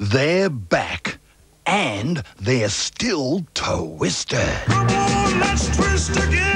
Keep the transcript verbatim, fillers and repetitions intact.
They're back, and they're still twisted. Come on, let's twist again.